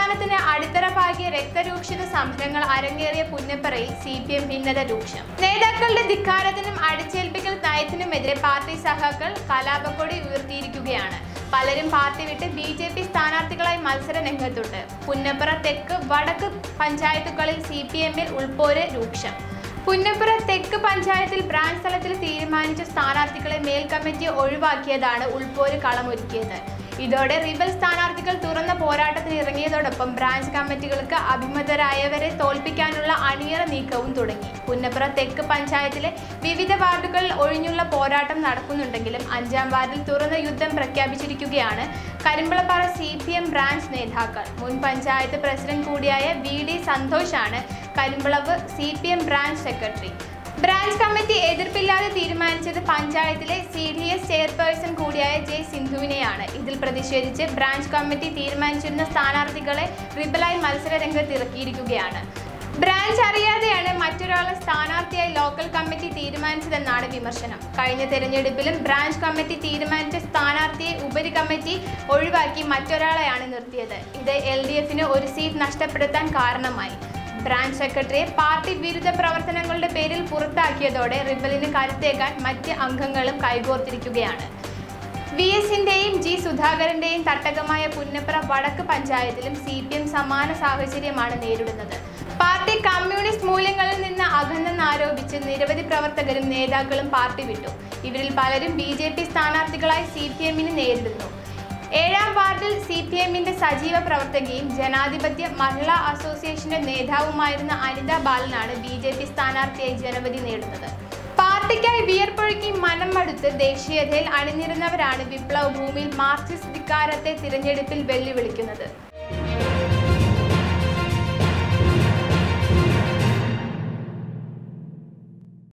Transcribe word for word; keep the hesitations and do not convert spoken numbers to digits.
പ്രസ്ഥാനത്തിന് അടിത്തറ പാകിയ രക്തരൂക്ഷിത സമരങ്ങൾ അരങ്ങേറിയ പുന്നപ്പറയിൽ സി പി എം ഭിന്നത രൂക്ഷം. നേതാക്കളുടെ ധിക്കാരത്തിനും അടിച്ചേൽപ്പിക്കൽ നയത്തിനുമെതിരെ പാർട്ടി സഖാക്കൾ കലാപക്കൊടി ഉയർത്തിയിരിക്കുകയാണ്. പലരും പാർട്ടി വിട്ട് ബി ജെ പി സ്ഥാനാർത്ഥികളായി മത്സര രംഗത്തുണ്ട്. പുന്നപ്പറ തെക്ക് വടക്ക് പഞ്ചായത്തുകളിൽ സി പി എമ്മിൽ ഉൾപ്പോര് രൂക്ഷം. പുന്നപ്പറ തെക്ക് പഞ്ചായത്തിൽ ബ്രാഞ്ച് തലത്തിൽ തീരുമാനിച്ച സ്ഥാനാർത്ഥികളെ മേൽ കമ്മിറ്റി ഒഴിവാക്കിയതാണ് ഉൾപ്പോര് കളമൊരുക്കിയത്. ഇതോടെ റിബൽ സ്ഥാനാർത്ഥികൾ തുറന്ന പോരാട്ടത്തിന് ഇറങ്ങിയതോടൊപ്പം ബ്രാഞ്ച് കമ്മിറ്റികൾക്ക് അഭിമതരായവരെ തോൽപ്പിക്കാനുള്ള അണിയറ നീക്കവും തുടങ്ങി. പുന്നപ്പറ തെക്ക് പഞ്ചായത്തിലെ വിവിധ വാർഡുകളിൽ ഒഴിഞ്ഞുള്ള പോരാട്ടം നടക്കുന്നുണ്ടെങ്കിലും അഞ്ചാം വാർഡിൽ തുറന്ന യുദ്ധം പ്രഖ്യാപിച്ചിരിക്കുകയാണ് Karimbalappara C P M branch നേതാക്കൾ. മുൻ പഞ്ചായത്ത് പ്രസിഡന്റ് കൂടിയായ വി ഡി സന്തോഷാണ് Karimbalavu C P M branch secretary. Branch committee എതിർപ്പില്ലാതെ തീരുമാനിച്ചത് പഞ്ചായത്തിലെ സി ഡി എസ് ചെയർപേഴ്സൺ കൂടിയായ ജെ സിന്ധുവിനെയാണ്. ഇതിൽ പ്രതിഷേധിച്ച് ബ്രാഞ്ച് കമ്മിറ്റി തീരുമാനിച്ചിരുന്ന സ്ഥാനാർത്ഥികളെ റിബലായി മത്സര രംഗത്ത് ഇറക്കിയിരിക്കുകയാണ്. ബ്രാഞ്ച് അറിയാതെയാണ് മറ്റൊരാളെ സ്ഥാനാർത്ഥിയായി ലോക്കൽ കമ്മിറ്റി തീരുമാനിച്ചതെന്നാണ് വിമർശനം. കഴിഞ്ഞ തെരഞ്ഞെടുപ്പിലും ബ്രാഞ്ച് കമ്മിറ്റി തീരുമാനിച്ച സ്ഥാനാർത്ഥിയെ ഉപരി കമ്മിറ്റി ഒഴിവാക്കി മറ്റൊരാളെയാണ് നിർത്തിയത്. ഇത് എൽ ഡി എഫിന് ഒരു സീറ്റ് നഷ്ടപ്പെടുത്താൻ കാരണമായി. ബ്രാഞ്ച് സെക്രട്ടറിയെ പാർട്ടി വിരുദ്ധ പ്രവർത്തനങ്ങളുടെ പേരിൽ പുറത്താക്കിയതോടെ റിബലിന് കരുത്തേക്കാൻ മറ്റ് അംഗങ്ങളും കൈകോർത്തിരിക്കുകയാണ്. വി എസിന്റെയും ജി സുധാകരന്റെയും തട്ടകമായ പുന്നപ്പറ വടക്ക് പഞ്ചായത്തിലും സി പി എം സമാന സാഹചര്യമാണ് നേരിടുന്നത്. പാർട്ടി കമ്മ്യൂണിസ്റ്റ് മൂല്യങ്ങളിൽ നിന്ന് അകന്നെന്നാരോപിച്ച് നിരവധി പ്രവർത്തകരും നേതാക്കളും പാർട്ടി വിട്ടു. ഇവരിൽ പലരും ബി ജെ പി സ്ഥാനാർത്ഥികളായി സി പി എമ്മിന് നേരിടുന്നു. ഏഴാം വാർഡിൽ സി പി എമ്മിന്റെ സജീവ പ്രവർത്തകയും ജനാധിപത്യ മഹിളാ അസോസിയേഷന്റെ നേതാവുമായിരുന്ന അനിത ബാലനാണ് ബി ജെ പി സ്ഥാനാർത്ഥിയായി ജനവിധി നേടുന്നത്. പാർട്ടിക്കായി വിയർപ്പൊഴുക്കി മനം മടുത്ത് ദേശീയതയിൽ അണിനിരുന്നവരാണ് വിപ്ലവ ഭൂമിയിൽ മാർക്സിസ്റ്റ് ധിക്കാരത്തെ തിരഞ്ഞെടുപ്പിൽ വെല്ലുവിളിക്കുന്നത്.